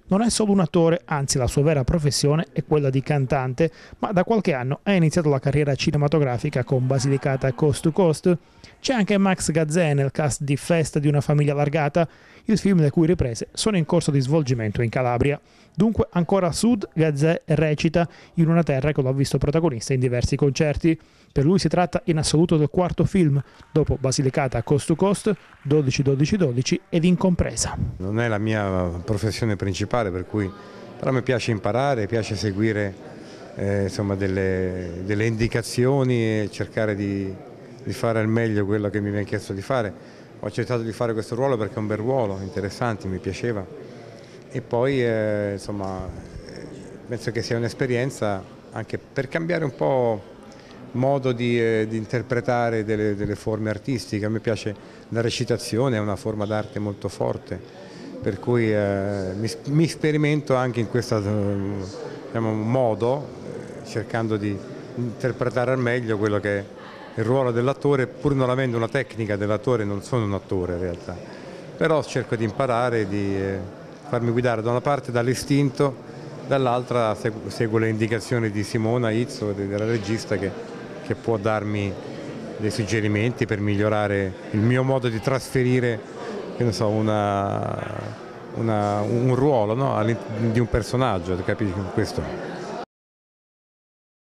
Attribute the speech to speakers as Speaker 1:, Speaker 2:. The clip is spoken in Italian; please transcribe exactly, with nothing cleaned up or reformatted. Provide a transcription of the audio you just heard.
Speaker 1: Non è solo un attore, anzi la sua vera professione è quella di cantante, ma da qualche anno ha iniziato la carriera cinematografica con Basilicata Coast to Coast. C'è anche Max Gazzè nel cast di Festa di una famiglia allargata, il film le cui riprese sono in corso di svolgimento in Calabria. Dunque ancora a sud Gazzè recita in una terra che lo ha visto protagonista in diversi concerti. Per lui si tratta in assoluto del quarto film, dopo Basilicata Coast to Coast, dodici dodici dodici ed Incompresa.
Speaker 2: Non è la mia professione principale, per cui però mi piace imparare, piace seguire eh, insomma delle, delle indicazioni e cercare di, di fare al meglio quello che mi viene chiesto di fare. Ho accettato di fare questo ruolo perché è un bel ruolo, interessante, mi piaceva e poi eh, insomma penso che sia un'esperienza anche per cambiare un po' modo di, eh, di interpretare delle, delle forme artistiche. A me piace la recitazione, è una forma d'arte molto forte, per cui eh, mi, mi sperimento anche in questo diciamo, modo, eh, cercando di interpretare al meglio quello che è il ruolo dell'attore, pur non avendo una tecnica dell'attore, non sono un attore in realtà, però cerco di imparare, di eh, farmi guidare da una parte dall'istinto, dall'altra seguo, seguo le indicazioni di Simona Izzo, della regista, che, che può darmi dei suggerimenti per migliorare il mio modo di trasferire, che ne so, una, una, un ruolo, no? di un personaggio, capisci questo?